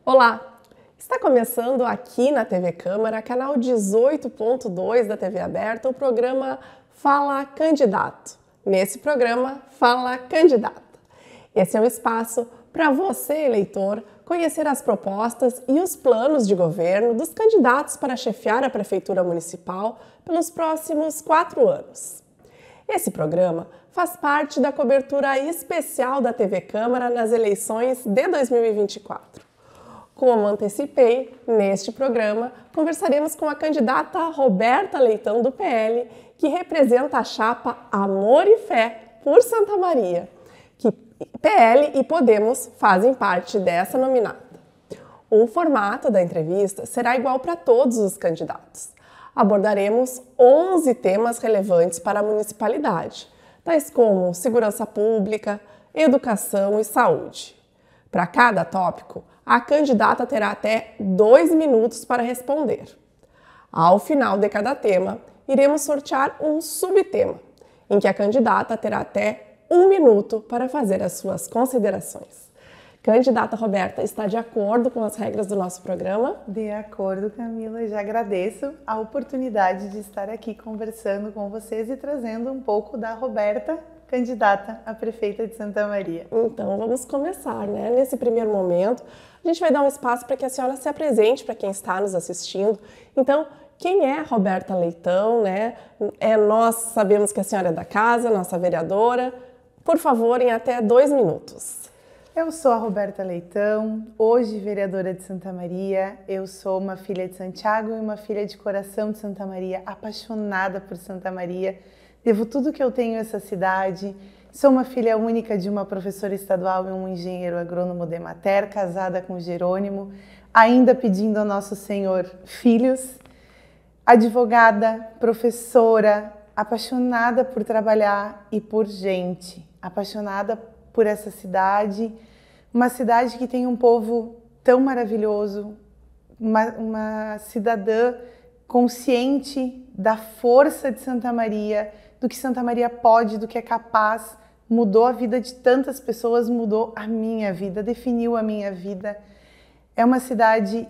Olá! Está começando aqui na TV Câmara, canal 18.2 da TV Aberta, o programa Fala Candidato. Nesse programa, Fala Candidata. Esse é um espaço para você, eleitor, conhecer as propostas e os planos de governo dos candidatos para chefiar a Prefeitura Municipal pelos próximos 4 anos. Esse programa faz parte da cobertura especial da TV Câmara nas eleições de 2024. Como antecipei, neste programa conversaremos com a candidata Roberta Leitão do PL, que representa a chapa Amor e Fé por Santa Maria, que PL e Podemos fazem parte dessa nominata. O formato da entrevista será igual para todos os candidatos. Abordaremos 11 temas relevantes para a municipalidade, tais como segurança pública, educação e saúde. Para cada tópico, a candidata terá até 2 minutos para responder. Ao final de cada tema, iremos sortear um subtema, em que a candidata terá até 1 minuto para fazer as suas considerações. Candidata Roberta, está de acordo com as regras do nosso programa? De acordo, Camila. Já agradeço a oportunidade de estar aqui conversando com vocês e trazendo um pouco da Roberta, candidata a prefeita de Santa Maria. Então, vamos começar, né? Nesse primeiro momento, a gente vai dar um espaço para que a senhora se apresente para quem está nos assistindo. Então, quem é Roberta Leitão, né? Nós sabemos que a senhora é da casa, nossa vereadora. Por favor, em até 2 minutos. Eu sou a Roberta Leitão, hoje vereadora de Santa Maria. Eu sou uma filha de Santiago e uma filha de coração de Santa Maria, apaixonada por Santa Maria. Devo tudo que eu tenho a essa cidade. Sou uma filha única de uma professora estadual e um engenheiro agrônomo de Emater, casada com Jerônimo, ainda pedindo ao Nosso Senhor filhos. Advogada, professora, apaixonada por trabalhar e por gente, apaixonada por essa cidade, uma cidade que tem um povo tão maravilhoso, uma cidadã consciente da força de Santa Maria, do que Santa Maria pode, do que é capaz, mudou a vida de tantas pessoas, mudou a minha vida, definiu a minha vida. É uma cidade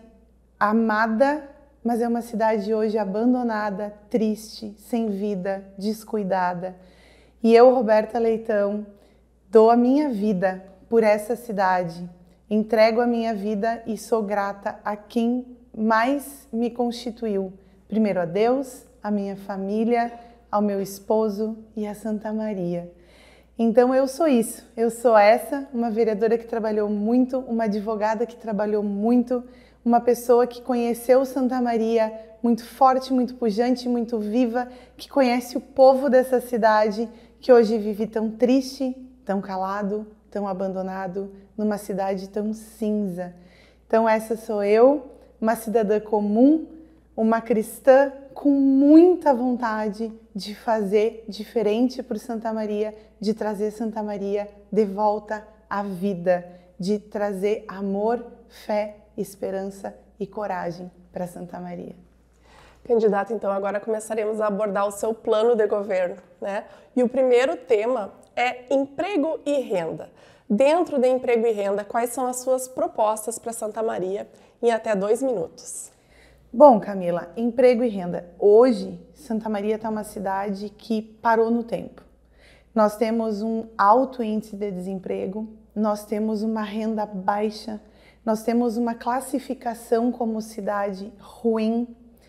amada, mas é uma cidade hoje abandonada, triste, sem vida, descuidada. E eu, Roberta Leitão, dou a minha vida por essa cidade, entrego a minha vida e sou grata a quem mais me constituiu. Primeiro a Deus, a minha família, ao meu esposo e a Santa Maria. Então eu sou isso, eu sou essa, uma vereadora que trabalhou muito, uma advogada que trabalhou muito, uma pessoa que conheceu Santa Maria, muito forte, muito pujante, muito viva, que conhece o povo dessa cidade, que hoje vive tão triste, tão calado, tão abandonado, numa cidade tão cinza. Então essa sou eu, uma cidadã comum, uma cristã com muita vontade de fazer diferente por Santa Maria, de trazer Santa Maria de volta à vida, de trazer amor, fé, esperança e coragem para Santa Maria. Candidata, então agora começaremos a abordar o seu plano de governo, né? E o primeiro tema é emprego e renda. Dentro de emprego e renda, quais são as suas propostas para Santa Maria em até 2 minutos? Bom, Camila, emprego e renda. Hoje, Santa Maria está uma cidade que parou no tempo. Nós temos um alto índice de desemprego, nós temos uma renda baixa, nós temos uma classificação como cidade ruim.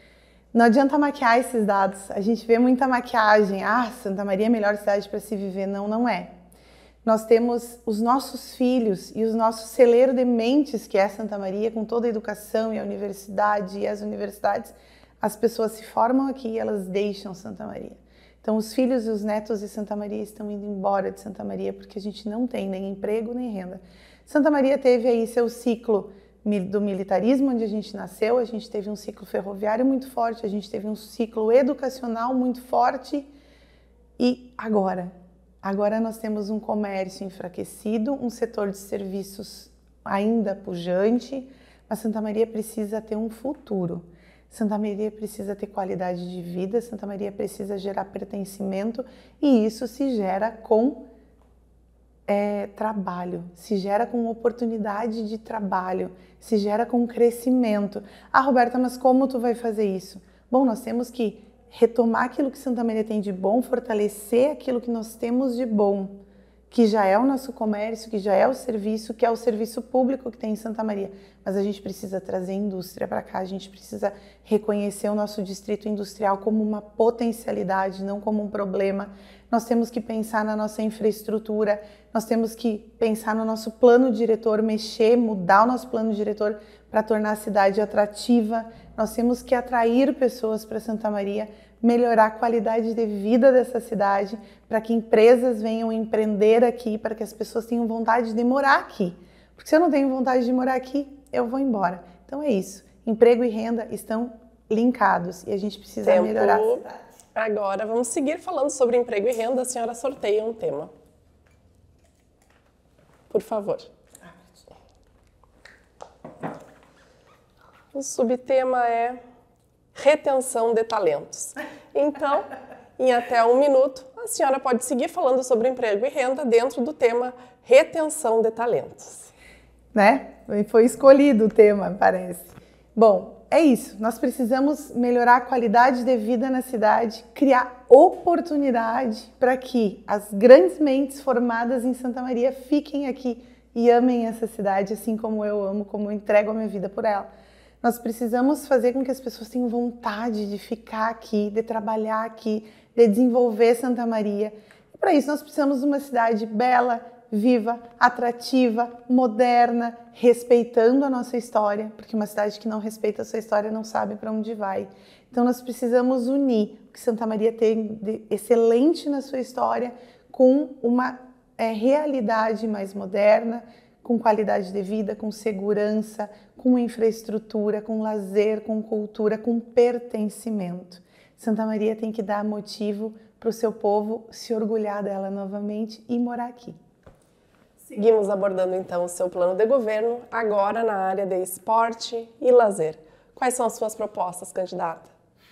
Não adianta maquiar esses dados, a gente vê muita maquiagem. Ah, Santa Maria é a melhor cidade para se viver. Não, não é. Nós temos os nossos filhos e os nossos celeiro de mentes, que é Santa Maria, com toda a educação e a universidade e as universidades. As pessoas se formam aqui e elas deixam Santa Maria. Então os filhos e os netos de Santa Maria estão indo embora de Santa Maria porque a gente não tem nem emprego nem renda. Santa Maria teve aí seu ciclo do militarismo, onde a gente nasceu, a gente teve um ciclo ferroviário muito forte, a gente teve um ciclo educacional muito forte e agora nós temos um comércio enfraquecido, um setor de serviços ainda pujante, mas Santa Maria precisa ter um futuro. Santa Maria precisa ter qualidade de vida, Santa Maria precisa gerar pertencimento e isso se gera com trabalho, se gera com oportunidade de trabalho, se gera com crescimento. Ah, Roberta, mas como tu vai fazer isso? Bom, nós temos que retomar aquilo que Santa Maria tem de bom, fortalecer aquilo que nós temos de bom, que já é o nosso comércio, que já é o serviço, que é o serviço público que tem em Santa Maria. Mas a gente precisa trazer indústria para cá, a gente precisa reconhecer o nosso distrito industrial como uma potencialidade, não como um problema. Nós temos que pensar na nossa infraestrutura, nós temos que pensar no nosso plano diretor, mexer, mudar o nosso plano diretor para tornar a cidade atrativa. Nós temos que atrair pessoas para Santa Maria, melhorar a qualidade de vida dessa cidade, para que empresas venham empreender aqui, para que as pessoas tenham vontade de morar aqui. Porque se eu não tenho vontade de morar aqui, eu vou embora. Então é isso. Emprego e renda estão linkados e a gente precisa melhorar a cidade. Agora vamos seguir falando sobre emprego e renda. A senhora sorteia um tema. Por favor. O subtema é retenção de talentos. Então, em até 1 minuto, a senhora pode seguir falando sobre emprego e renda dentro do tema retenção de talentos. Né? Foi escolhido o tema, parece. Bom, é isso. Nós precisamos melhorar a qualidade de vida na cidade, criar oportunidade para que as grandes mentes formadas em Santa Maria fiquem aqui e amem essa cidade, assim como eu amo, como eu entrego a minha vida por ela. Nós precisamos fazer com que as pessoas tenham vontade de ficar aqui, de trabalhar aqui, de desenvolver Santa Maria. E para isso nós precisamos de uma cidade bela, viva, atrativa, moderna, respeitando a nossa história, porque uma cidade que não respeita a sua história não sabe para onde vai. Então nós precisamos unir o que Santa Maria tem de excelente na sua história com uma realidade mais moderna, com qualidade de vida, com segurança, com infraestrutura, com lazer, com cultura, com pertencimento. Santa Maria tem que dar motivo para o seu povo se orgulhar dela novamente e morar aqui. Seguimos abordando então o seu plano de governo, agora na área de esporte e lazer. Quais são as suas propostas, candidata?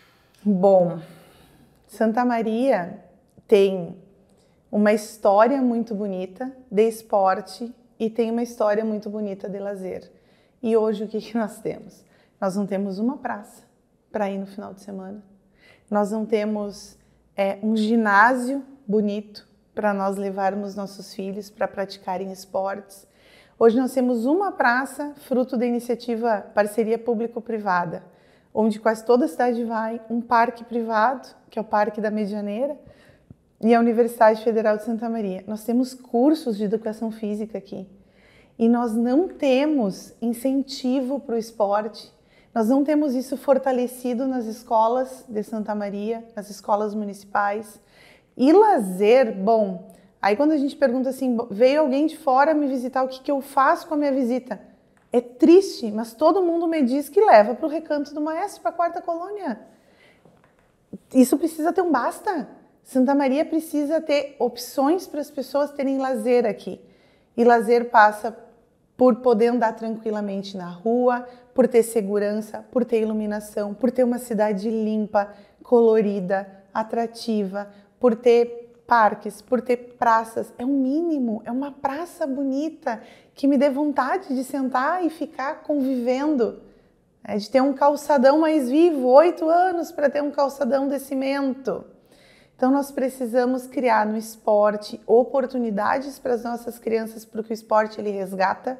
Bom, Santa Maria tem uma história muito bonita de esporte e tem uma história muito bonita de lazer. E hoje o que nós temos? Nós não temos uma praça para ir no final de semana. Nós não temos um ginásio bonito para nós levarmos nossos filhos para praticarem esportes. Hoje nós temos uma praça, fruto da iniciativa parceria público-privada, onde quase toda a cidade vai, um parque privado, que é o Parque da Medianeira, e a Universidade Federal de Santa Maria. Nós temos cursos de educação física aqui. E nós não temos incentivo para o esporte, nós não temos isso fortalecido nas escolas de Santa Maria, nas escolas municipais. E lazer, bom, aí quando a gente pergunta assim, veio alguém de fora me visitar, o que eu faço com a minha visita? É triste, mas todo mundo me diz que leva para o Recanto do Maestro, para a 4ª Colônia. Isso precisa ter um basta. Santa Maria precisa ter opções para as pessoas terem lazer aqui. E lazer passa por poder andar tranquilamente na rua, por ter segurança, por ter iluminação, por ter uma cidade limpa, colorida, atrativa, por ter parques, por ter praças. É um mínimo, é uma praça bonita que me dê vontade de sentar e ficar convivendo, de ter um calçadão mais vivo, 8 anos para ter um calçadão de cimento. Então nós precisamos criar no esporte oportunidades para as nossas crianças, porque o esporte ele resgata,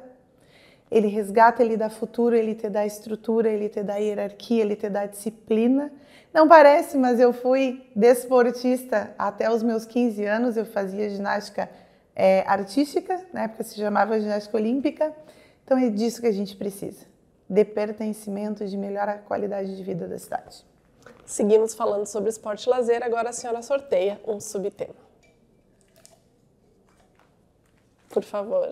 ele dá futuro, ele te dá estrutura, ele te dá hierarquia, ele te dá disciplina. Não parece, mas eu fui desportista até os meus 15 anos, eu fazia ginástica artística, na época se chamava ginástica olímpica, então é disso que a gente precisa, de pertencimento, de melhorar a qualidade de vida da cidade. Seguimos falando sobre esporte e lazer, agora a senhora sorteia um subtema. Por favor.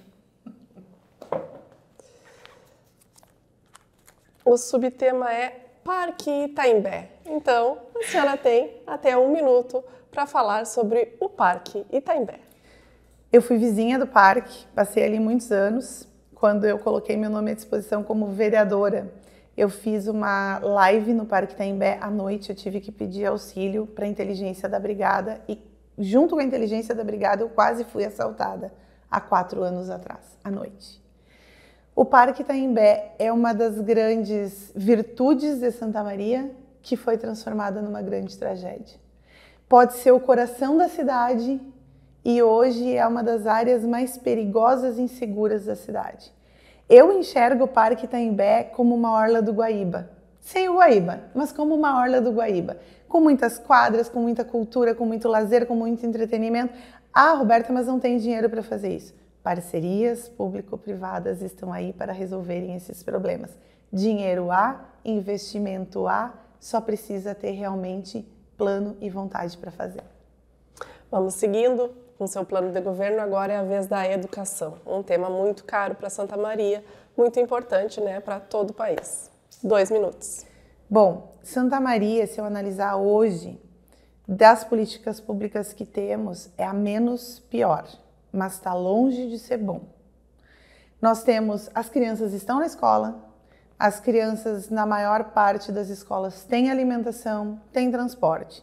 O subtema é Parque Itaimbé. Então, a senhora tem até 1 minuto para falar sobre o Parque Itaimbé. Eu fui vizinha do parque, passei ali muitos anos. Quando eu coloquei meu nome à disposição como vereadora, eu fiz uma live no Parque Itaimbé à noite. Eu tive que pedir auxílio para a inteligência da brigada e junto com a inteligência da brigada, eu quase fui assaltada há 4 anos atrás, à noite. O Parque Itaimbé é uma das grandes virtudes de Santa Maria que foi transformada numa grande tragédia. Pode ser o coração da cidade e hoje é uma das áreas mais perigosas e inseguras da cidade. Eu enxergo o Parque Itaimbé como uma orla do Guaíba. Sem o Guaíba, mas como uma orla do Guaíba. Com muitas quadras, com muita cultura, com muito lazer, com muito entretenimento. Ah, Roberta, mas não tem dinheiro para fazer isso. Parcerias público-privadas estão aí para resolverem esses problemas. Dinheiro há, investimento há, só precisa ter realmente plano e vontade para fazer. Vamos seguindo com seu plano de governo, agora é a vez da educação. Um tema muito caro para Santa Maria, muito importante, né, para todo o país. 2 minutos. Bom, Santa Maria, se eu analisar hoje, das políticas públicas que temos, é a menos pior, mas está longe de ser bom. Nós temos, as crianças estão na escola, as crianças na maior parte das escolas têm alimentação, têm transporte.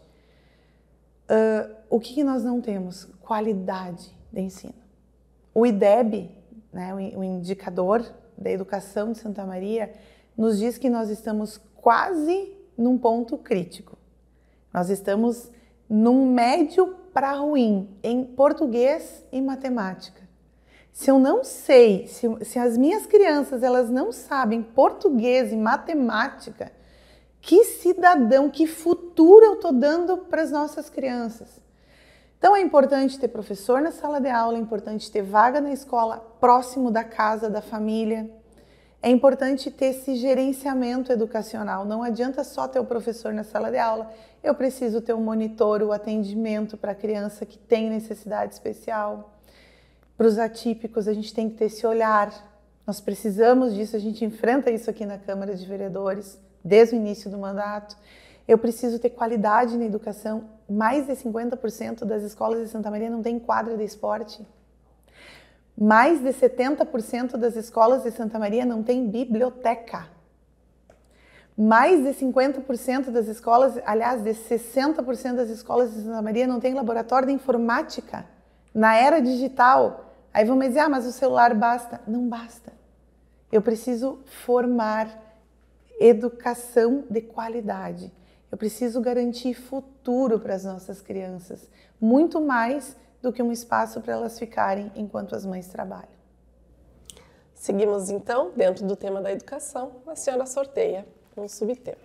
O que nós não temos? Qualidade de ensino. O IDEB, né, o indicador da educação de Santa Maria, nos diz que nós estamos quase num ponto crítico. Nós estamos num médio para ruim em português e matemática. Se eu não sei, se as minhas crianças elas não sabem português e matemática, que cidadão, que futuro eu estou dando para as nossas crianças? Então é importante ter professor na sala de aula, é importante ter vaga na escola próximo da casa, da família. É importante ter esse gerenciamento educacional. Não adianta só ter o professor na sala de aula. Eu preciso ter o monitor, o atendimento para a criança que tem necessidade especial. Para os atípicos, a gente tem que ter esse olhar. Nós precisamos disso, a gente enfrenta isso aqui na Câmara de Vereadores, desde o início do mandato. Eu preciso ter qualidade na educação. Mais de 50% das escolas de Santa Maria não tem quadra de esporte. Mais de 70% das escolas de Santa Maria não tem biblioteca. Mais de 50% das escolas, aliás, de 60% das escolas de Santa Maria não tem laboratório de informática. Na era digital, aí vão me dizer, mas o celular basta. Não basta. Eu preciso formar educação de qualidade. Eu preciso garantir futuro para as nossas crianças. Muito mais do que um espaço para elas ficarem enquanto as mães trabalham. Seguimos então, dentro do tema da educação, a senhora sorteia um subtema.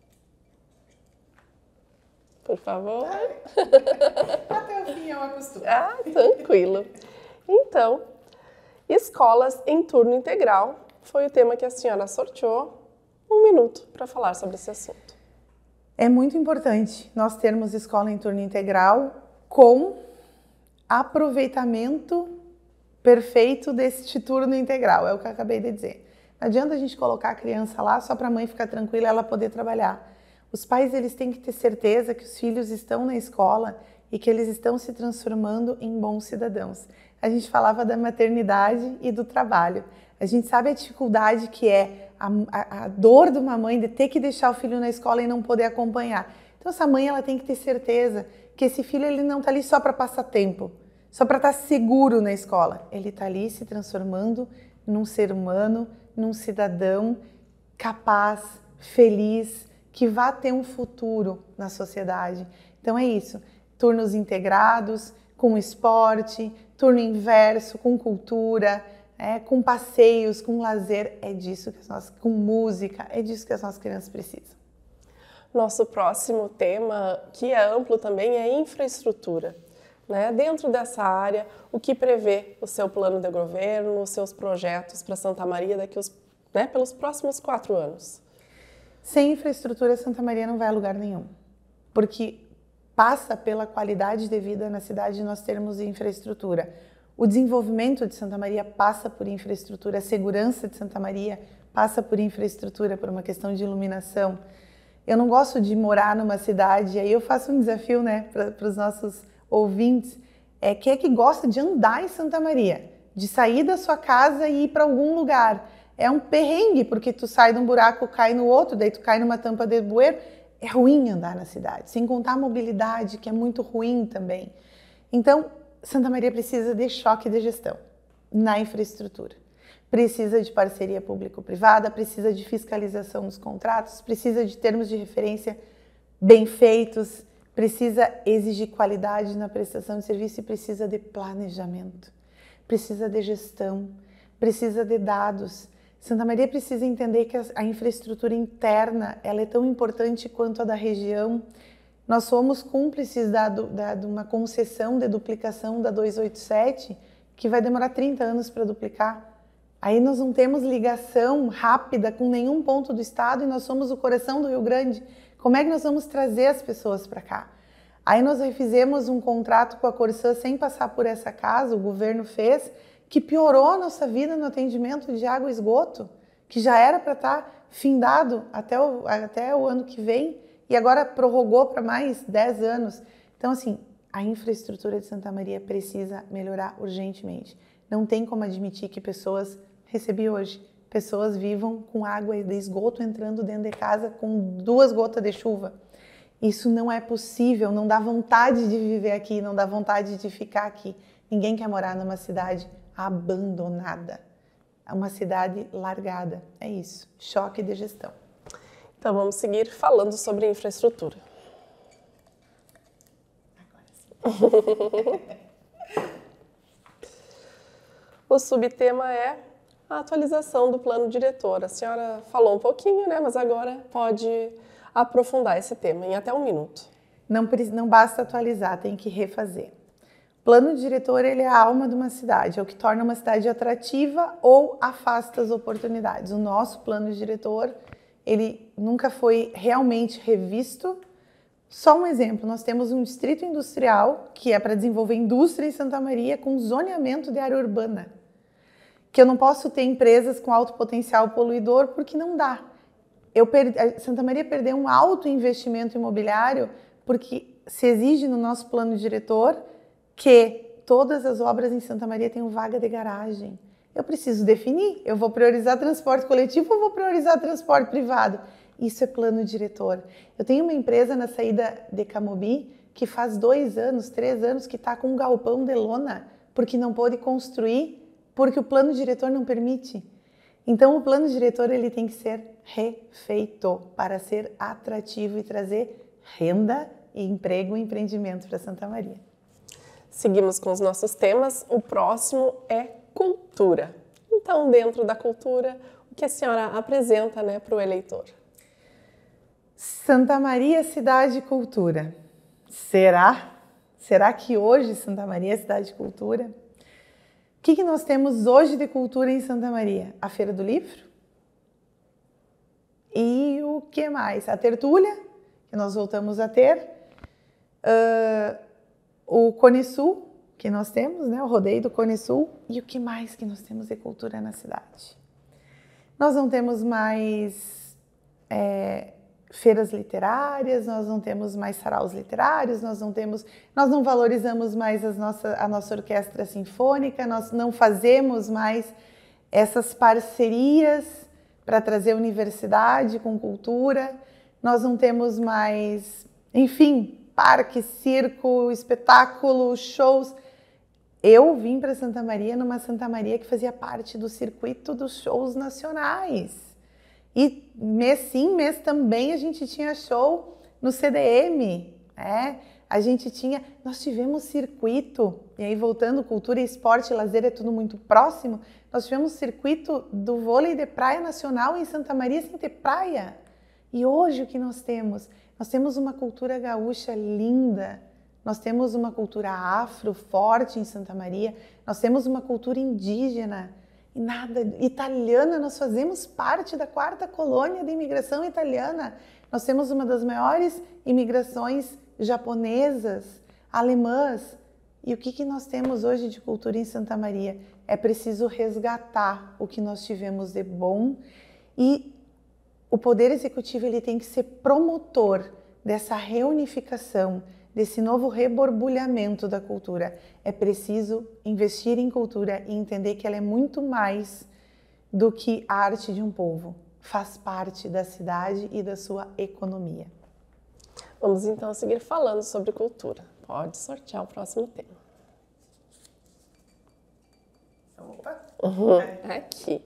Por favor. Até o fim eu acostumo. Ah, tranquilo. Então, escolas em turno integral foi o tema que a senhora sorteou. 1 minuto para falar sobre esse assunto. É muito importante nós termos escola em turno integral com aproveitamento perfeito deste turno integral, é o que eu acabei de dizer. Não adianta a gente colocar a criança lá só para a mãe ficar tranquila e ela poder trabalhar. Os pais eles têm que ter certeza que os filhos estão na escola e que eles estão se transformando em bons cidadãos. A gente falava da maternidade e do trabalho. A gente sabe a dificuldade que é a dor de uma mãe de ter que deixar o filho na escola e não poder acompanhar. Então essa mãe ela tem que ter certeza que esse filho ele não está ali só para passar tempo, só para estar seguro na escola. Ele está ali se transformando num ser humano, num cidadão capaz, feliz, que vai ter um futuro na sociedade. Então é isso, turnos integrados, com esporte, turno inverso, com cultura, com passeios, com lazer, é disso que com música, é disso que as nossas crianças precisam. Nosso próximo tema, que é amplo também, é infraestrutura. Dentro dessa área, o que prevê o seu plano de governo, os seus projetos para Santa Maria pelos próximos 4 anos? Sem infraestrutura, Santa Maria não vai a lugar nenhum, porque passa pela qualidade de vida na cidade nós termos infraestrutura. O desenvolvimento de Santa Maria passa por infraestrutura, a segurança de Santa Maria passa por infraestrutura, por uma questão de iluminação. Eu não gosto de morar numa cidade, aí eu faço um desafio para os nossos ouvintes, quem é que gosta de andar em Santa Maria, de sair da sua casa e ir para algum lugar. É um perrengue, porque tu sai de um buraco, cai no outro, daí tu cai numa tampa de bueiro. É ruim andar na cidade, sem contar a mobilidade, que é muito ruim também. Então, Santa Maria precisa de choque de gestão na infraestrutura. Precisa de parceria público-privada, precisa de fiscalização dos contratos, precisa de termos de referência bem feitos, precisa exigir qualidade na prestação de serviço e precisa de planejamento, precisa de gestão, precisa de dados. Santa Maria precisa entender que a infraestrutura interna ela é tão importante quanto a da região. Nós somos cúmplices de uma concessão de duplicação da 287, que vai demorar 30 anos para duplicar. Aí nós não temos ligação rápida com nenhum ponto do estado e nós somos o coração do Rio Grande. Como é que nós vamos trazer as pessoas para cá? Aí nós refizemos um contrato com a Corsã sem passar por essa casa, o governo fez, que piorou a nossa vida no atendimento de água e esgoto, que já era para estar findado até o ano que vem e agora prorrogou para mais 10 anos. Então, assim, a infraestrutura de Santa Maria precisa melhorar urgentemente. Não tem como admitir que pessoas vivam com água de esgoto entrando dentro de casa com 2 gotas de chuva. Isso não é possível, não dá vontade de viver aqui, não dá vontade de ficar aqui. Ninguém quer morar numa cidade abandonada, uma cidade largada. É isso, choque de gestão. Então vamos seguir falando sobre infraestrutura. Agora sim. O subtema é a atualização do plano diretor. A senhora falou um pouquinho, né? Mas agora pode aprofundar esse tema em até 1 minuto. Não basta atualizar, tem que refazer. O plano diretor ele é a alma de uma cidade, é o que torna uma cidade atrativa ou afasta as oportunidades. O nosso plano diretor, ele nunca foi realmente revisto. Só um exemplo, nós temos um distrito industrial que é para desenvolver indústria em Santa Maria com zoneamento de área urbana. Que eu não posso ter empresas com alto potencial poluidor porque não dá. Santa Maria perdeu um alto investimento imobiliário porque se exige no nosso plano diretor que todas as obras em Santa Maria tenham vaga de garagem. Eu preciso definir, eu vou priorizar transporte coletivo ou vou priorizar transporte privado? Isso é plano diretor. Eu tenho uma empresa na saída de Camobi que faz 2 anos, 3 anos que está com um galpão de lona porque não pôde construir porque o plano diretor não permite. Então o plano diretor ele tem que ser refeito para ser atrativo e trazer renda, e emprego e empreendimento para Santa Maria. Seguimos com os nossos temas. O próximo é cultura. Então, dentro da cultura, o que a senhora apresenta, né, para o eleitor? Santa Maria, cidade de cultura. Será? Será que hoje Santa Maria é cidade de cultura? O que nós temos hoje de cultura em Santa Maria? A Feira do Livro? E o que mais? A Tertúlia, que nós voltamos a ter. O Cone Sul, que nós temos, né? O rodeio do Cone Sul. E o que mais que nós temos de cultura na cidade? Nós não temos mais feiras literárias, nós não temos mais saraus literários, nós não valorizamos mais a nossa orquestra sinfônica, nós não fazemos mais essas parcerias para trazer universidade com cultura, nós não temos mais, enfim, parque, circo, espetáculo, shows. Eu vim para Santa Maria numa Santa Maria que fazia parte do circuito dos shows nacionais. E mês sim, mês também a gente tinha show no CDM, nós tivemos circuito, e aí voltando, cultura, esporte e lazer é tudo muito próximo, nós tivemos circuito do vôlei de praia nacional em Santa Maria sem ter praia. E hoje o que nós temos? Nós temos uma cultura gaúcha linda, nós temos uma cultura afro forte em Santa Maria, nós temos uma cultura indígena, italiana, nós fazemos parte da 4ª colônia de imigração italiana. Nós temos uma das maiores imigrações japonesas, alemãs. E o que nós temos hoje de cultura em Santa Maria? É preciso resgatar o que nós tivemos de bom e o Poder Executivo ele tem que ser promotor dessa reunificação, desse novo reborbulhamento da cultura. É preciso investir em cultura e entender que ela é muito mais do que a arte de um povo. Faz parte da cidade e da sua economia. Vamos então seguir falando sobre cultura. Pode sortear o próximo tema. Opa! Aqui.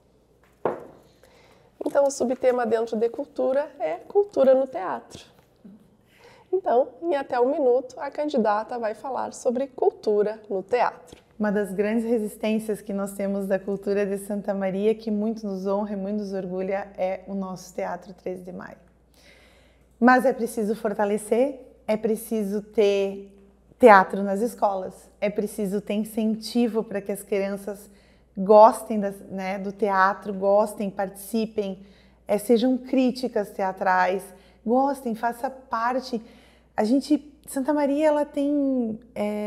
Então, o subtema dentro de cultura é cultura no teatro. Então, em até 1 minuto, a candidata vai falar sobre cultura no teatro. Uma das grandes resistências que nós temos da cultura de Santa Maria, que muito nos honra e muito nos orgulha, é o nosso Teatro 13 de Maio. Mas é preciso fortalecer, é preciso ter teatro nas escolas, é preciso ter incentivo para que as crianças gostem do teatro, gostem, participem, sejam críticas teatrais, gostem, façam parte. Santa Maria, ela tem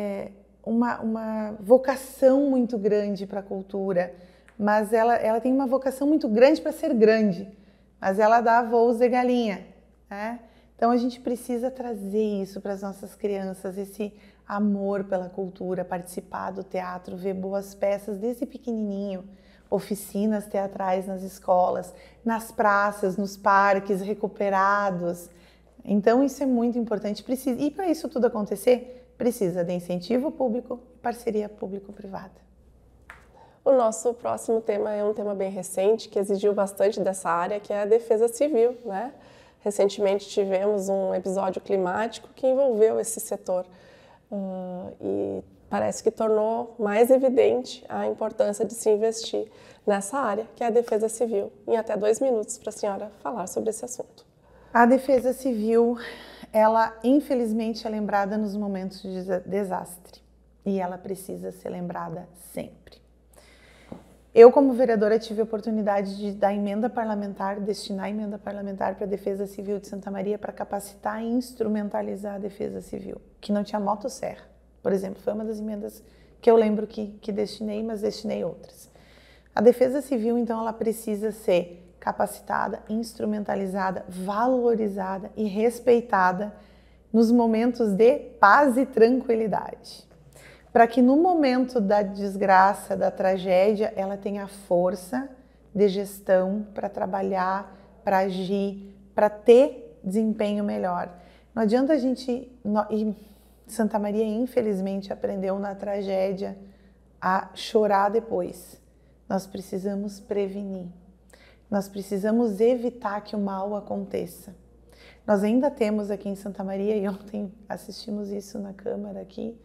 uma vocação muito grande para a cultura, mas ela tem uma vocação muito grande para ser grande, mas ela dá voos de galinha, né? Então a gente precisa trazer isso para as nossas crianças, esse amor pela cultura, participar do teatro, ver boas peças desde pequenininho, oficinas teatrais nas escolas, nas praças, nos parques recuperados. Então isso é muito importante. E para isso tudo acontecer, precisa de incentivo público e parceria público-privada. O nosso próximo tema é um tema bem recente, que exigiu bastante dessa área, que é a defesa civil, né? Recentemente tivemos um episódio climático que envolveu esse setor e parece que tornou mais evidente a importância de se investir nessa área, que é a defesa civil. Em até 2 minutos para a senhora falar sobre esse assunto. A defesa civil, ela infelizmente é lembrada nos momentos de desastre e ela precisa ser lembrada sempre. Eu, como vereadora, tive a oportunidade de dar emenda parlamentar, destinar a emenda parlamentar para a Defesa Civil de Santa Maria para capacitar e instrumentalizar a Defesa Civil, que não tinha motosserra, por exemplo, foi uma das emendas que eu lembro que destinei, mas destinei outras. A Defesa Civil, então, ela precisa ser capacitada, instrumentalizada, valorizada e respeitada nos momentos de paz e tranquilidade. Para que no momento da desgraça, da tragédia, ela tenha força de gestão para trabalhar, para agir, para ter desempenho melhor. Não adianta a gente... E Santa Maria, infelizmente, aprendeu na tragédia a chorar depois. Nós precisamos prevenir. Nós precisamos evitar que o mal aconteça. Nós ainda temos aqui em Santa Maria, e ontem assistimos isso na Câmara aqui,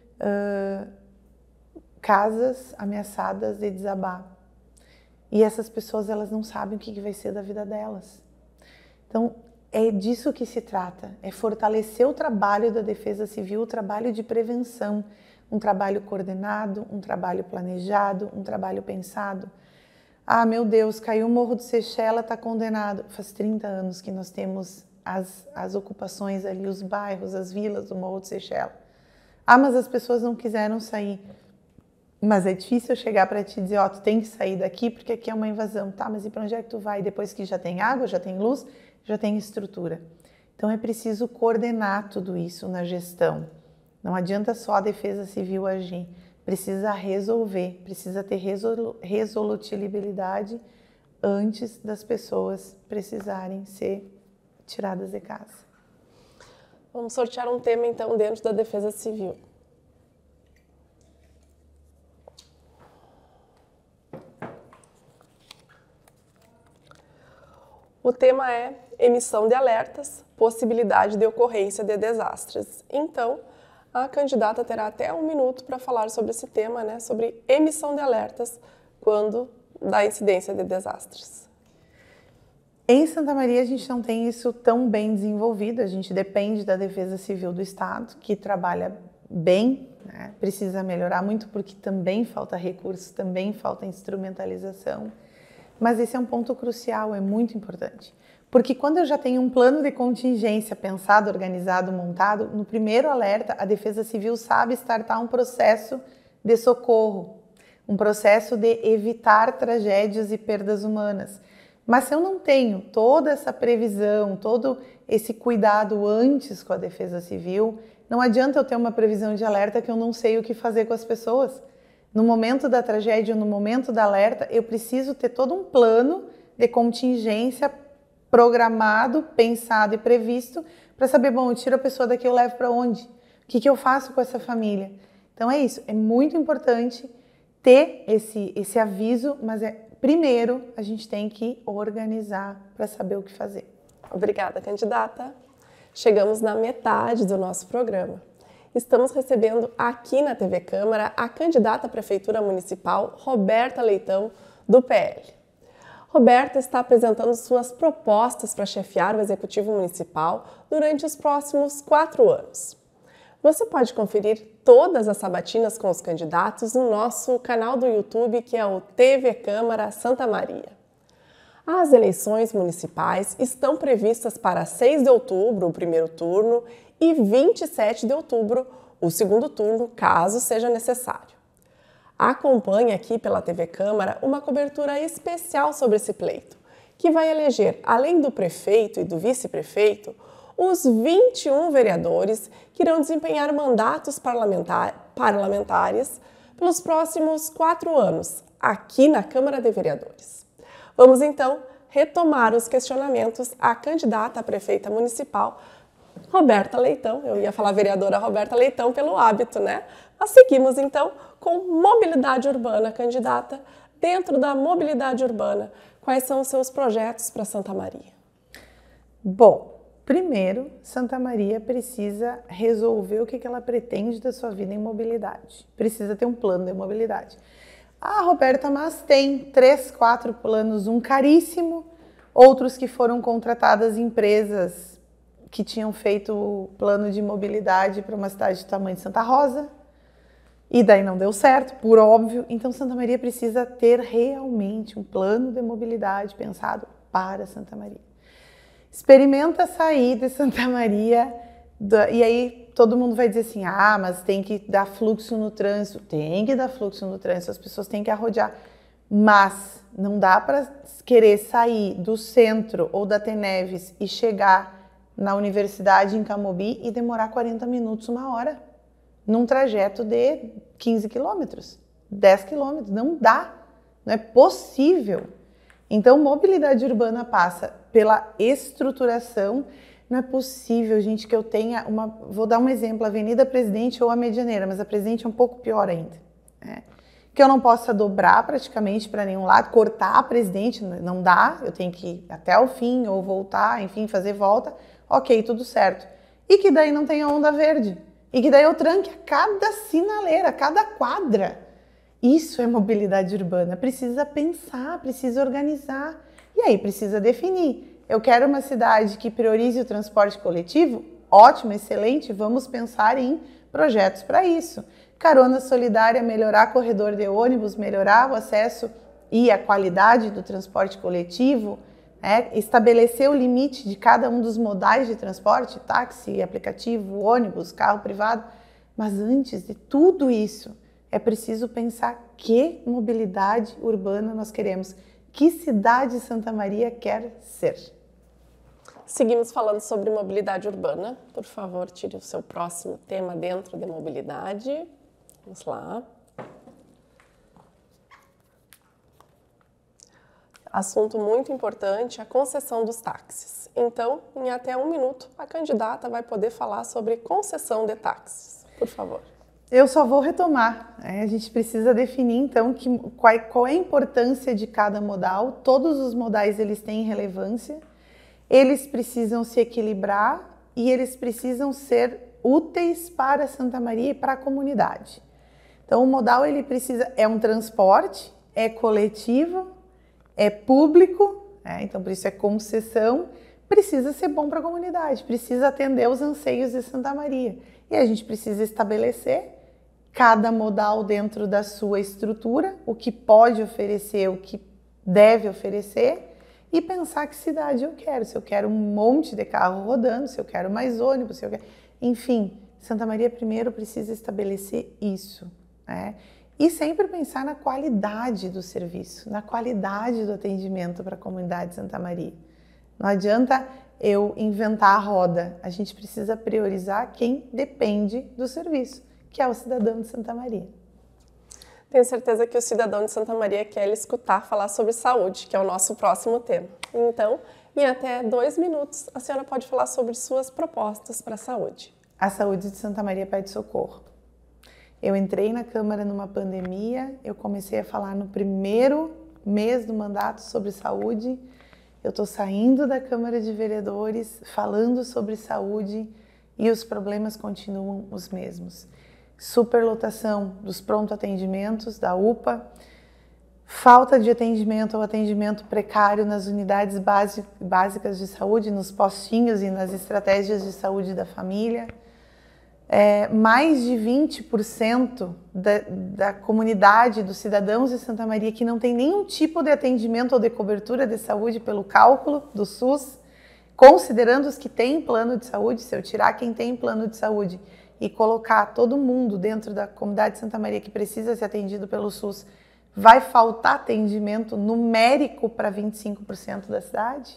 casas ameaçadas de desabar. E essas pessoas, elas não sabem o que vai ser da vida delas. Então, é disso que se trata, é fortalecer o trabalho da Defesa Civil, o trabalho de prevenção, um trabalho coordenado, um trabalho planejado, um trabalho pensado. Ah, meu Deus, caiu o Morro do Seychelles, está condenado. Faz 30 anos que nós temos as ocupações ali, os bairros, as vilas do Morro do Seychelles. Ah, mas as pessoas não quiseram sair. Mas é difícil eu chegar para te dizer, ó, tu tem que sair daqui porque aqui é uma invasão. Tá, mas e para onde é que tu vai? Depois que já tem água, já tem luz, já tem estrutura. Então é preciso coordenar tudo isso na gestão. Não adianta só a Defesa Civil agir. Precisa resolver, precisa ter resolutibilidade antes das pessoas precisarem ser tiradas de casa. Vamos sortear um tema, então, dentro da Defesa Civil. O tema é emissão de alertas, possibilidade de ocorrência de desastres. Então, a candidata terá até 1 minuto para falar sobre esse tema, né, sobre emissão de alertas quando da incidência de desastres. Em Santa Maria, a gente não tem isso tão bem desenvolvido, a gente depende da Defesa Civil do Estado, que trabalha bem, né? Precisa melhorar muito porque também falta recursos, também falta instrumentalização, mas esse é um ponto crucial, é muito importante. Porque quando eu já tenho um plano de contingência pensado, organizado, montado, no primeiro alerta, a Defesa Civil sabe startar um processo de socorro, um processo de evitar tragédias e perdas humanas. Mas se eu não tenho toda essa previsão, todo esse cuidado antes com a Defesa Civil, não adianta eu ter uma previsão de alerta que eu não sei o que fazer com as pessoas. No momento da tragédia, no momento da alerta, eu preciso ter todo um plano de contingência programado, pensado e previsto para saber, bom, eu tiro a pessoa daqui, eu levo para onde? O que eu faço com essa família? Então é isso, é muito importante ter esse aviso, mas primeiro a gente tem que organizar para saber o que fazer. Obrigada, candidata. Chegamos na metade do nosso programa. Estamos recebendo aqui na TV Câmara a candidata à Prefeitura Municipal, Roberta Leitão, do PL. Roberta está apresentando suas propostas para chefiar o Executivo Municipal durante os próximos 4 anos. Você pode conferir todas as sabatinas com os candidatos no nosso canal do YouTube, que é o TV Câmara Santa Maria. As eleições municipais estão previstas para 6 de outubro, o primeiro turno, e 27 de outubro, o segundo turno, caso seja necessário. Acompanhe aqui pela TV Câmara uma cobertura especial sobre esse pleito, que vai eleger, além do prefeito e do vice-prefeito, os 21 vereadores que irão desempenhar mandatos parlamentares pelos próximos 4 anos, aqui na Câmara de Vereadores. Vamos então retomar os questionamentos à candidata a prefeita municipal, Roberta Leitão. Eu ia falar vereadora Roberta Leitão pelo hábito, né? Mas seguimos então com mobilidade urbana, candidata. Dentro da mobilidade urbana, quais são os seus projetos para Santa Maria? Bom, primeiro, Santa Maria precisa resolver o que ela pretende da sua vida em mobilidade. Precisa ter um plano de mobilidade. Ah, Roberta, mas tem 3, 4 planos, um caríssimo, outros que foram contratadas empresas que tinham feito o plano de mobilidade para uma cidade do tamanho de Santa Rosa, e daí não deu certo, por óbvio. Então, Santa Maria precisa ter realmente um plano de mobilidade pensado para Santa Maria. Experimenta sair de Santa Maria, e aí todo mundo vai dizer assim, ah, mas tem que dar fluxo no trânsito. Tem que dar fluxo no trânsito, as pessoas têm que arrodear. Mas não dá para querer sair do centro ou da Teneves e chegar na universidade em Camobi e demorar 40 minutos, 1 hora, num trajeto de 15 quilômetros, 10 quilômetros. Não dá, não é possível. Então, mobilidade urbana passa pela estruturação. Não é possível, gente, que eu tenha uma... Vou dar um exemplo, a Avenida Presidente ou a Medianeira, mas a Presidente é um pouco pior ainda. Né? Que eu não possa dobrar praticamente para nenhum lado, cortar a Presidente, não dá, eu tenho que ir até o fim ou voltar, enfim, fazer volta. Ok, tudo certo. E que daí não tenha onda verde. E que daí eu tranque a cada sinaleira, a cada quadra. Isso é mobilidade urbana. Precisa pensar, precisa organizar. E aí precisa definir. Eu quero uma cidade que priorize o transporte coletivo? Ótimo, excelente. Vamos pensar em projetos para isso. Carona solidária, melhorar corredor de ônibus, melhorar o acesso e a qualidade do transporte coletivo. Estabelecer o limite de cada um dos modais de transporte, táxi, aplicativo, ônibus, carro privado. Mas antes de tudo isso, é preciso pensar que mobilidade urbana nós queremos. Que cidade Santa Maria quer ser? Seguimos falando sobre mobilidade urbana. Por favor, tire o seu próximo tema dentro de mobilidade. Vamos lá. Assunto muito importante, a concessão dos táxis. Então, em até 1 minuto, a candidata vai poder falar sobre concessão de táxis. Por favor. Eu só vou retomar. A gente precisa definir, então, qual é a importância de cada modal. Todos os modais eles têm relevância, eles precisam se equilibrar e eles precisam ser úteis para Santa Maria e para a comunidade. Então, o modal ele precisa, é um transporte, é coletivo, é público, então por isso é concessão, precisa ser bom para a comunidade, precisa atender os anseios de Santa Maria. E a gente precisa estabelecer cada modal dentro da sua estrutura, o que pode oferecer, o que deve oferecer, e pensar que cidade eu quero. Se eu quero um monte de carro rodando, se eu quero mais ônibus, se eu quero... Enfim, Santa Maria primeiro precisa estabelecer isso, né? E sempre pensar na qualidade do serviço, na qualidade do atendimento para a comunidade de Santa Maria. Não adianta eu inventar a roda, a gente precisa priorizar quem depende do serviço, que é o cidadão de Santa Maria. Tenho certeza que o cidadão de Santa Maria quer lhe escutar falar sobre saúde, que é o nosso próximo tema. Então, em até 2 minutos, a senhora pode falar sobre suas propostas para a saúde. a saúde de Santa Maria pede socorro. Eu entrei na Câmara numa pandemia, eu comecei a falar no primeiro mês do mandato sobre saúde, eu estou saindo da Câmara de Vereadores falando sobre saúde e os problemas continuam os mesmos. Superlotação dos pronto-atendimentos, da UPA, falta de atendimento ou atendimento precário nas unidades básicas de saúde, nos postinhos e nas estratégias de saúde da família. Mais de 20% da comunidade, dos cidadãos de Santa Maria que não tem nenhum tipo de atendimento ou de cobertura de saúde pelo cálculo do SUS, considerando os que têm plano de saúde, se eu tirar quem tem plano de saúde e colocar todo mundo dentro da comunidade de Santa Maria que precisa ser atendido pelo SUS, vai faltar atendimento numérico para 25% da cidade.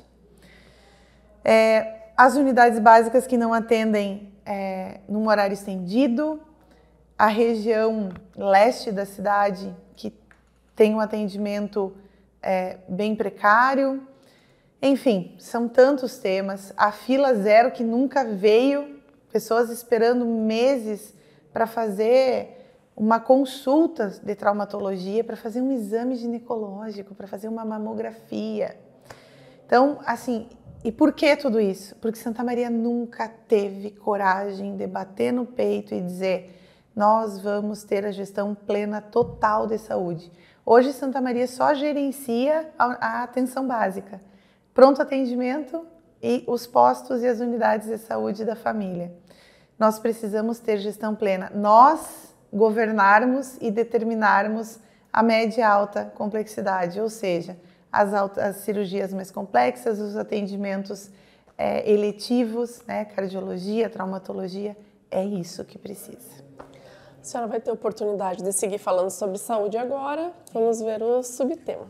As unidades básicas que não atendem num horário estendido, a região leste da cidade que tem um atendimento bem precário. Enfim, são tantos temas. A fila zero que nunca veio, pessoas esperando meses para fazer uma consulta de traumatologia, para fazer um exame ginecológico, para fazer uma mamografia. Então, assim, e por que tudo isso? Porque Santa Maria nunca teve coragem de bater no peito e dizer nós vamos ter a gestão plena total de saúde. Hoje Santa Maria só gerencia a atenção básica, pronto atendimento e os postos e as unidades de saúde da família. Nós precisamos ter gestão plena. Nós governarmos e determinarmos a média e alta complexidade, ou seja, as cirurgias mais complexas, os atendimentos eletivos, né, cardiologia, traumatologia, é isso que precisa. A senhora vai ter oportunidade de seguir falando sobre saúde agora. Vamos ver o subtema.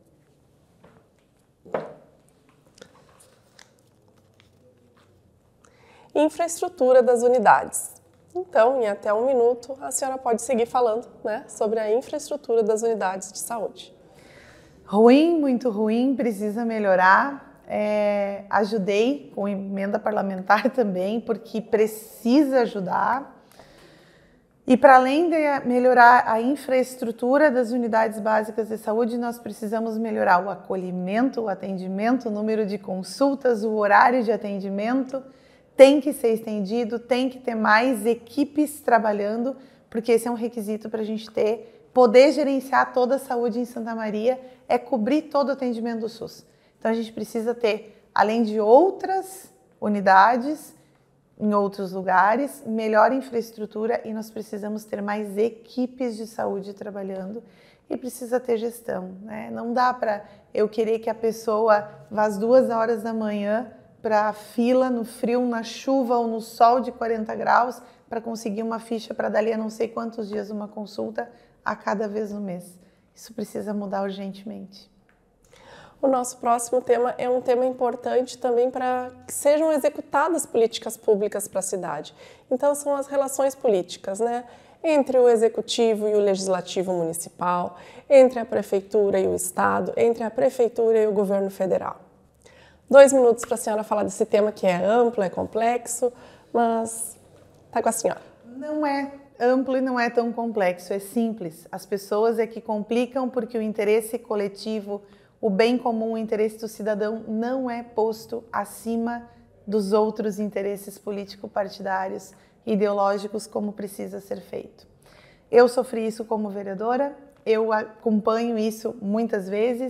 Infraestrutura das unidades. Então, em até 1 minuto, a senhora pode seguir falando, né, sobre a infraestrutura das unidades de saúde. Ruim, muito ruim, precisa melhorar. Ajudei com emenda parlamentar também, porque precisa ajudar. E para além de melhorar a infraestrutura das unidades básicas de saúde, nós precisamos melhorar o acolhimento, o atendimento, o número de consultas, o horário de atendimento. Tem que ser estendido, tem que ter mais equipes trabalhando, porque esse é um requisito para a gente poder gerenciar toda a saúde em Santa Maria, é cobrir todo o atendimento do SUS. Então a gente precisa ter, além de outras unidades, em outros lugares, melhor infraestrutura e nós precisamos ter mais equipes de saúde trabalhando e precisa ter gestão, né? Não dá para eu querer que a pessoa vá às 2 horas da manhã para a fila, no frio, na chuva ou no sol de 40 graus para conseguir uma ficha para dali a não sei quantos dias uma consulta a cada vez no mês. Isso precisa mudar urgentemente. O nosso próximo tema é um tema importante também para que sejam executadas políticas públicas para a cidade. Então, são as relações políticas, né? Entre o executivo e o legislativo municipal, entre a prefeitura e o estado, entre a prefeitura e o governo federal. 2 minutos para a senhora falar desse tema que é amplo, é complexo, mas está com a senhora. Não é amplo e não é tão complexo, é simples. As pessoas é que complicam porque o interesse coletivo, o bem comum, o interesse do cidadão não é posto acima dos outros interesses político-partidários, ideológicos, como precisa ser feito. Eu sofri isso como vereadora, eu acompanho isso muitas vezes.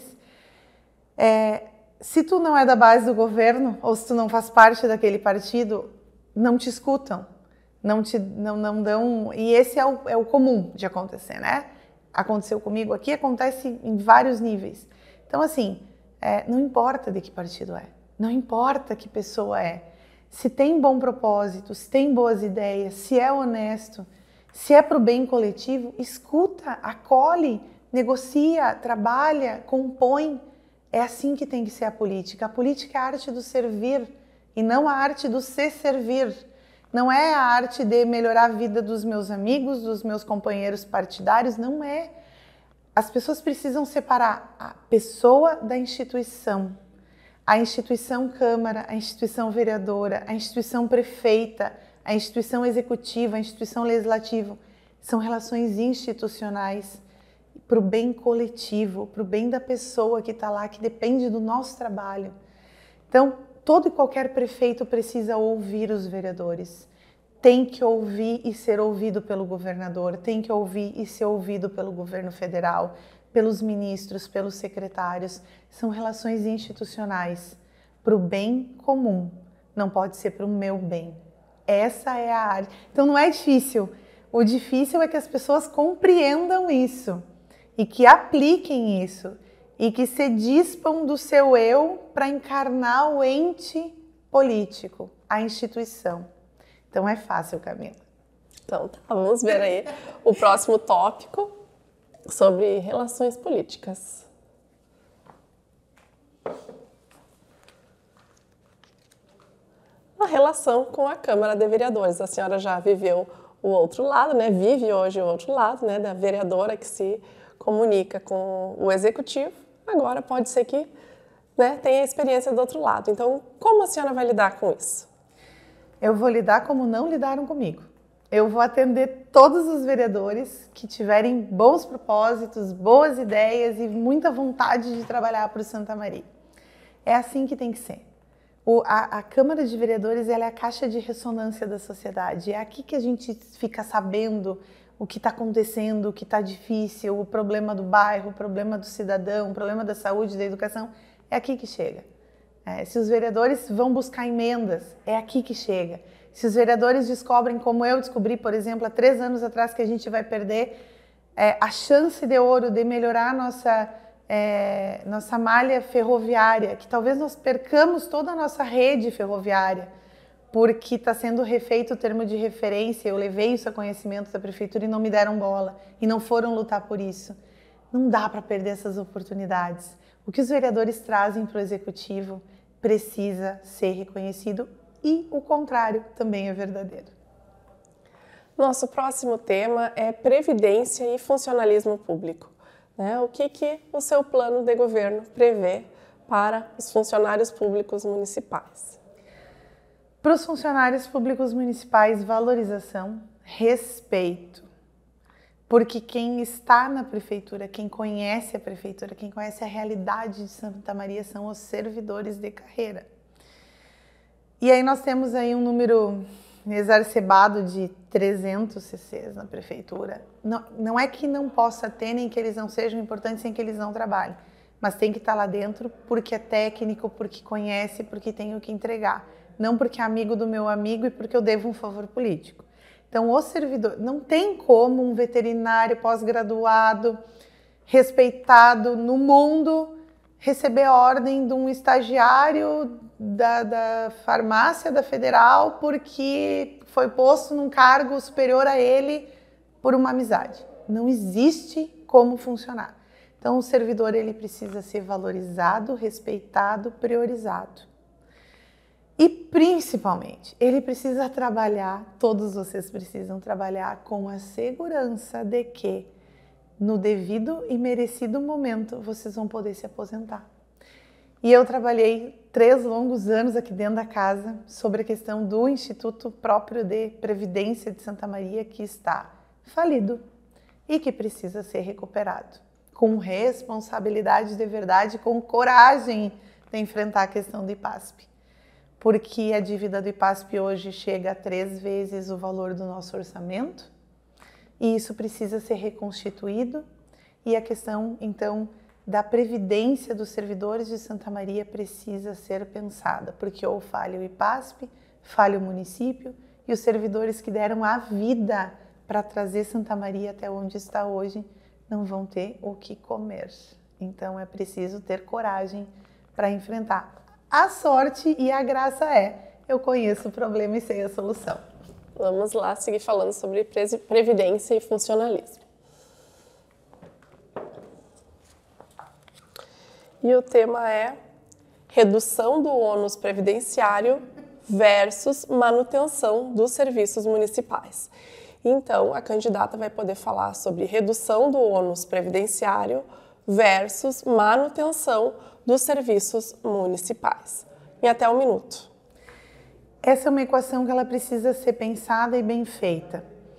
Se tu não é da base do governo ou se tu não faz parte daquele partido, não te escutam, não dão... E esse é o comum de acontecer, né? Aconteceu comigo aqui, acontece em vários níveis. Então, assim, não importa de que partido é, não importa que pessoa é. Se tem bom propósito, se tem boas ideias, se é honesto, se é para o bem coletivo, escuta, acolhe, negocia, trabalha, compõe. É assim que tem que ser a política. A política é a arte do servir e não a arte do se servir. Não é a arte de melhorar a vida dos meus amigos, dos meus companheiros partidários, não é. As pessoas precisam separar a pessoa da instituição. A instituição Câmara, a instituição vereadora, a instituição prefeita, a instituição executiva, a instituição legislativa, são relações institucionais para o bem coletivo, para o bem da pessoa que está lá, que depende do nosso trabalho. Então, todo e qualquer prefeito precisa ouvir os vereadores. Tem que ouvir e ser ouvido pelo governador, tem que ouvir e ser ouvido pelo governo federal, pelos ministros, pelos secretários. São relações institucionais para o bem comum, não pode ser para o meu bem. Essa é a área. Então não é difícil. O difícil é que as pessoas compreendam isso e que apliquem isso e que se dispam do seu eu para encarnar o ente político, a instituição. Então é fácil, Camila. Então tá, vamos ver aí o próximo tópico sobre relações políticas. A relação com a Câmara de Vereadores. A senhora já viveu o outro lado, né? Vive hoje o outro lado, né? Da vereadora que se comunica com o executivo. Agora pode ser que, né, tenha experiência do outro lado. Então, como a senhora vai lidar com isso? Eu vou lidar como não lidaram comigo. Eu vou atender todos os vereadores que tiverem bons propósitos, boas ideias e muita vontade de trabalhar para o Santa Maria. É assim que tem que ser. A Câmara de Vereadores ela é a caixa de ressonância da sociedade. É aqui que a gente fica sabendo o que está acontecendo, o que está difícil, o problema do bairro, o problema do cidadão, o problema da saúde, da educação. É aqui que chega. Se os vereadores vão buscar emendas, é aqui que chega. Se os vereadores descobrem, como eu descobri, por exemplo, há 3 anos atrás, que a gente vai perder a chance de ouro de melhorar nossa malha ferroviária, que talvez nós percamos toda a nossa rede ferroviária, porque está sendo refeito o termo de referência. Eu levei isso a conhecimento da prefeitura e não me deram bola, e não foram lutar por isso. Não dá para perder essas oportunidades. O que os vereadores trazem para o executivo precisa ser reconhecido e o contrário também é verdadeiro. Nosso próximo tema é previdência e funcionalismo público. O que o seu plano de governo prevê para os funcionários públicos municipais? Para os funcionários públicos municipais, valorização, respeito. Porque quem está na prefeitura, quem conhece a prefeitura, quem conhece a realidade de Santa Maria são os servidores de carreira. E aí nós temos aí um número exacerbado de 300 CCs na prefeitura. Não é que não possa ter, nem que eles não sejam importantes, sem que eles não trabalhem. Mas tem que estar lá dentro porque é técnico, porque conhece, porque tem o que entregar. Não porque é amigo do meu amigo e porque eu devo um favor político. Então, o servidor, não tem como um veterinário pós-graduado, respeitado no mundo, receber ordem de um estagiário da farmácia da Federal porque foi posto num cargo superior a ele por uma amizade. Não existe como funcionar. Então, o servidor ele precisa ser valorizado, respeitado, priorizado. E, principalmente, ele precisa trabalhar, todos vocês precisam trabalhar com a segurança de que, no devido e merecido momento, vocês vão poder se aposentar. E eu trabalhei 3 longos anos aqui dentro da casa sobre a questão do Instituto próprio de Previdência de Santa Maria, que está falido e que precisa ser recuperado. Com responsabilidade de verdade, com coragem de enfrentar a questão do IPASP. Porque a dívida do IPASP hoje chega a 3 vezes o valor do nosso orçamento e isso precisa ser reconstituído e a questão, então, da previdência dos servidores de Santa Maria precisa ser pensada, porque ou falha o IPASP, falha o município e os servidores que deram a vida para trazer Santa Maria até onde está hoje não vão ter o que comer. Então, é preciso ter coragem para enfrentar. A sorte e a graça eu conheço o problema e sei a solução. Vamos lá seguir falando sobre previdência e funcionalismo. E o tema é redução do ônus previdenciário versus manutenção dos serviços municipais. Então, a candidata vai poder falar sobre redução do ônus previdenciário versus manutenção dos serviços municipais. Em até 1 minuto. Essa é uma equação que ela precisa ser pensada e bem feita.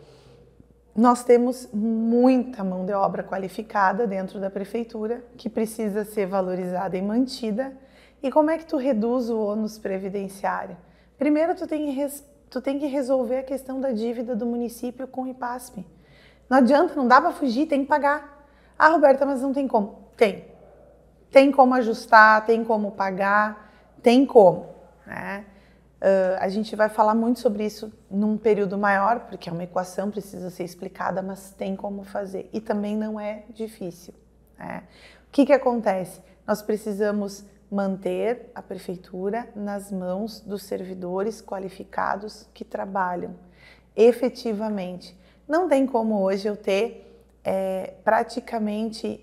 Nós temos muita mão de obra qualificada dentro da prefeitura que precisa ser valorizada e mantida. E como é que tu reduz o ônus previdenciário? Primeiro, tu tem que resolver a questão da dívida do município com o IPASP. Não adianta, não dá para fugir, tem que pagar. Ah, Roberta, mas não tem como. Tem. Tem como ajustar, tem como pagar, tem como, né? A gente vai falar muito sobre isso num período maior, porque é uma equação, precisa ser explicada, mas tem como fazer. E também não é difícil, né? O que acontece? Nós precisamos manter a prefeitura nas mãos dos servidores qualificados que trabalham efetivamente. Não tem como hoje eu ter praticamente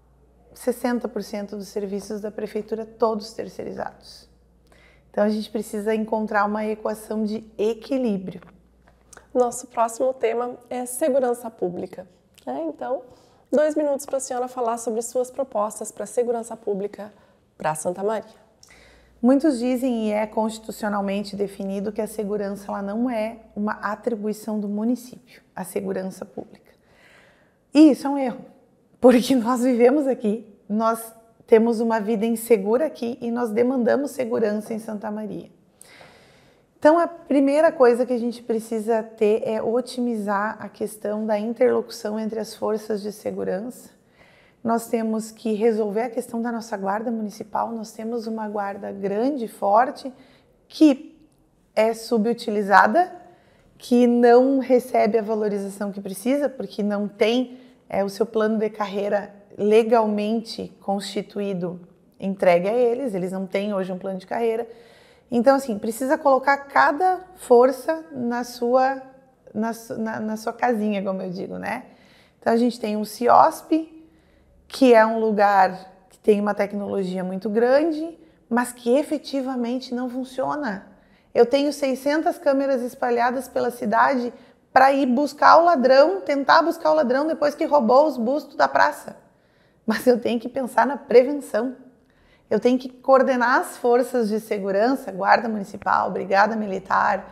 60% dos serviços da prefeitura todos terceirizados. Então a gente precisa encontrar uma equação de equilíbrio. Nosso próximo tema é segurança pública. Então, 2 minutos para a senhora falar sobre suas propostas para a segurança pública para Santa Maria. Muitos dizem, e é constitucionalmente definido, que a segurança ela não é uma atribuição do município, a segurança pública. E isso é um erro, porque nós vivemos aqui, nós temos uma vida insegura aqui e nós demandamos segurança em Santa Maria. Então, a primeira coisa que a gente precisa ter é otimizar a questão da interlocução entre as forças de segurança. Nós temos que resolver a questão da nossa guarda municipal. Nós temos uma guarda grande, forte, que é subutilizada, que não recebe a valorização que precisa, porque não tem o seu plano de carreira legalmente constituído entregue a eles, eles não têm hoje um plano de carreira. Então, assim, precisa colocar cada força na sua casinha, como eu digo, né? Então, a gente tem um CIOSP, que é um lugar que tem uma tecnologia muito grande, mas que efetivamente não funciona. Eu tenho 600 câmeras espalhadas pela cidade para ir buscar o ladrão, tentar buscar o ladrão depois que roubou os bustos da praça. Mas eu tenho que pensar na prevenção. Eu tenho que coordenar as forças de segurança, Guarda Municipal, Brigada Militar,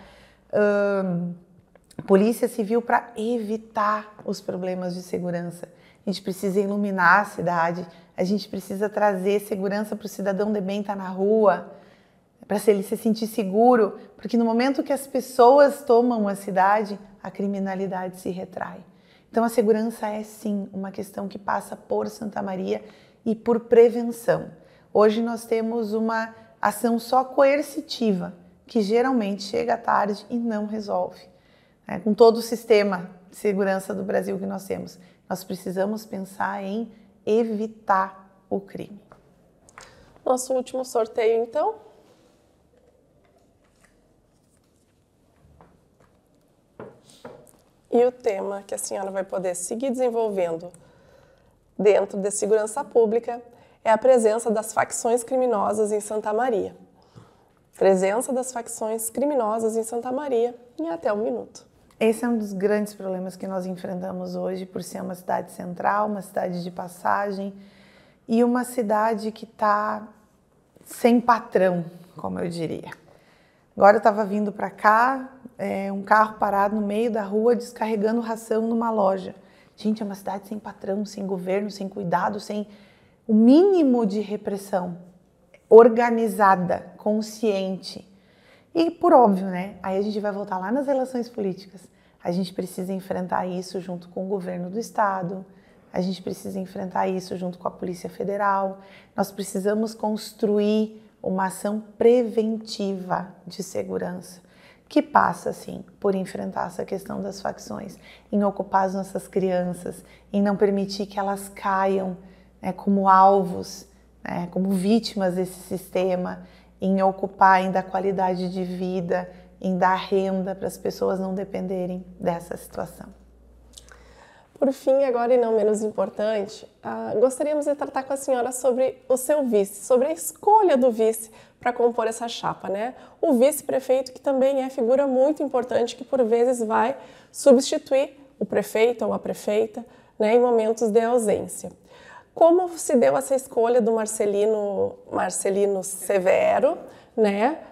Polícia Civil, para evitar os problemas de segurança. A gente precisa iluminar a cidade, a gente precisa trazer segurança para o cidadão de bem estar na rua, para ele se sentir seguro, porque no momento que as pessoas tomam a cidade, a criminalidade se retrai. Então a segurança é sim uma questão que passa por Santa Maria e por prevenção. Hoje nós temos uma ação só coercitiva, que geralmente chega tarde e não resolve. Com todo o sistema de segurança do Brasil que nós temos, nós precisamos pensar em evitar o crime. Nosso último sorteio, então. E o tema que a senhora vai poder seguir desenvolvendo dentro da segurança pública é a presença das facções criminosas em Santa Maria. Presença das facções criminosas em Santa Maria em até 1 minuto. Esse é um dos grandes problemas que nós enfrentamos hoje, por ser uma cidade central, uma cidade de passagem e uma cidade que está sem patrão, como eu diria. Agora eu estava vindo para cá, um carro parado no meio da rua descarregando ração numa loja. Gente, é uma cidade sem patrão, sem governo, sem cuidado, sem o mínimo de repressão, organizada, consciente. E por óbvio, né? Aí a gente vai voltar lá nas relações políticas. A gente precisa enfrentar isso junto com o governo do estado, a gente precisa enfrentar isso junto com a Polícia Federal. Nós precisamos construir uma ação preventiva de segurança, que passa, assim, por enfrentar essa questão das facções, em ocupar as nossas crianças, em não permitir que elas caiam como alvos, como vítimas desse sistema, em ocupar, em dar qualidade de vida, em dar renda para as pessoas não dependerem dessa situação. Por fim, agora e não menos importante, gostaríamos de tratar com a senhora sobre o seu vice, sobre a escolha do vice para compor essa chapa, né? O vice-prefeito, que também é figura muito importante, que por vezes vai substituir o prefeito ou a prefeita, né, em momentos de ausência. Como se deu essa escolha do Marcelino Severo, né,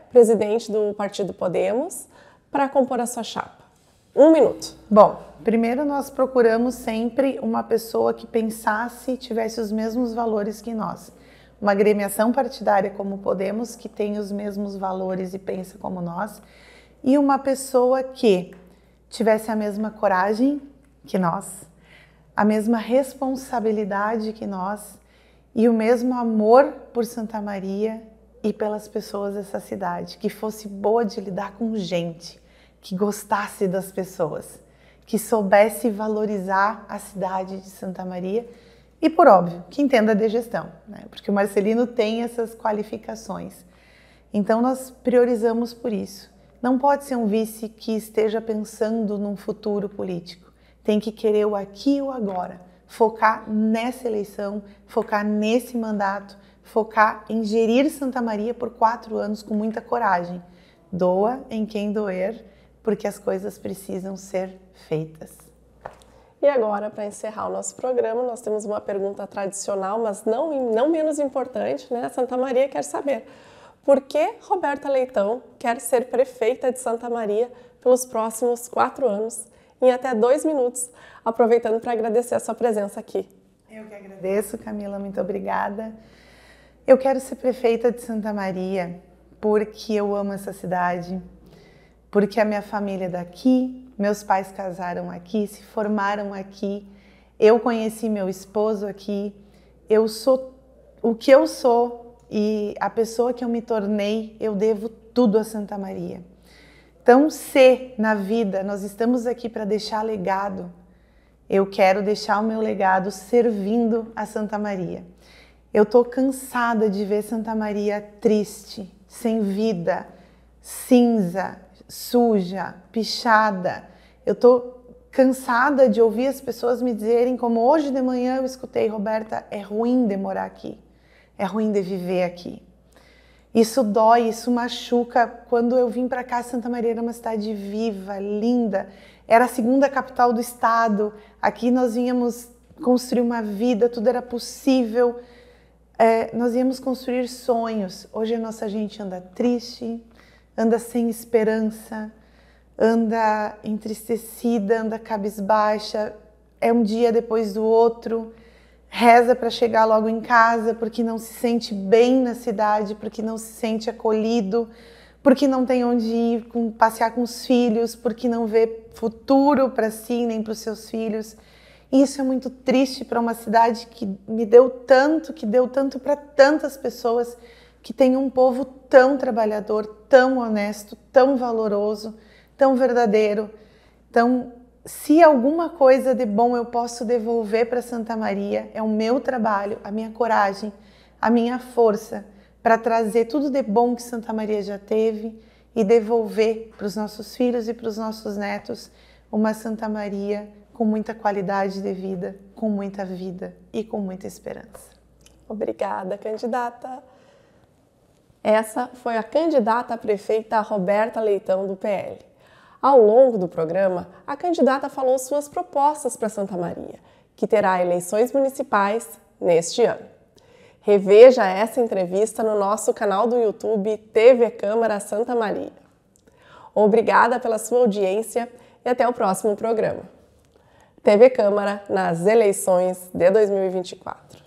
presidente do Partido Podemos, para compor a sua chapa. 1 minuto. Bom, primeiro nós procuramos sempre uma pessoa que pensasse e tivesse os mesmos valores que nós. Uma agremiação partidária como Podemos, que tem os mesmos valores e pensa como nós, e uma pessoa que tivesse a mesma coragem que nós, a mesma responsabilidade que nós e o mesmo amor por Santa Maria e pelas pessoas dessa cidade, que fosse boa de lidar com gente, que gostasse das pessoas, que soubesse valorizar a cidade de Santa Maria e, por óbvio, que entenda de gestão, né? Porque o Marcelino tem essas qualificações. Então, nós priorizamos por isso. Não pode ser um vice que esteja pensando num futuro político. Tem que querer o aqui e o agora, focar nessa eleição, focar nesse mandato, focar em gerir Santa Maria por 4 anos com muita coragem. Doa em quem doer, porque as coisas precisam ser feitas. E agora, para encerrar o nosso programa, nós temos uma pergunta tradicional, mas não menos importante, né? Santa Maria quer saber: por que Roberta Leitão quer ser prefeita de Santa Maria pelos próximos 4 anos, em até 2 minutos, aproveitando para agradecer a sua presença aqui. Eu que agradeço, Camila, muito obrigada. Eu quero ser prefeita de Santa Maria porque eu amo essa cidade, porque a minha família é daqui, meus pais casaram aqui, se formaram aqui, eu conheci meu esposo aqui, eu sou o que eu sou e a pessoa que eu me tornei, eu devo tudo a Santa Maria. Então, se na vida nós estamos aqui para deixar legado, eu quero deixar o meu legado servindo a Santa Maria. Eu estou cansada de ver Santa Maria triste, sem vida, cinza, suja, pichada. Eu estou cansada de ouvir as pessoas me dizerem, como hoje de manhã eu escutei: Roberta, é ruim de morar aqui, é ruim de viver aqui. Isso dói, isso machuca. Quando eu vim para cá, Santa Maria era uma cidade viva, linda, era a 2ª capital do estado. Aqui nós íamos construir uma vida, tudo era possível. Nós íamos construir sonhos. Hoje a nossa gente anda triste, anda sem esperança, anda entristecida, anda cabisbaixa, é um dia depois do outro, reza para chegar logo em casa porque não se sente bem na cidade, porque não se sente acolhido, porque não tem onde ir passear com os filhos, porque não vê futuro para si nem para os seus filhos. E isso é muito triste para uma cidade que me deu tanto, que deu tanto para tantas pessoas, que tem um povo tão trabalhador, tão honesto, tão valoroso, tão verdadeiro. Então, se alguma coisa de bom eu posso devolver para Santa Maria, é o meu trabalho, a minha coragem, a minha força para trazer tudo de bom que Santa Maria já teve e devolver para os nossos filhos e para os nossos netos uma Santa Maria com muita qualidade de vida, com muita vida e com muita esperança. Obrigada, candidata. Essa foi a candidata a prefeita Roberta Leitão, do PL. Ao longo do programa, a candidata falou suas propostas para Santa Maria, que terá eleições municipais neste ano. Reveja essa entrevista no nosso canal do YouTube TV Câmara Santa Maria. Obrigada pela sua audiência e até o próximo programa. TV Câmara nas eleições de 2024.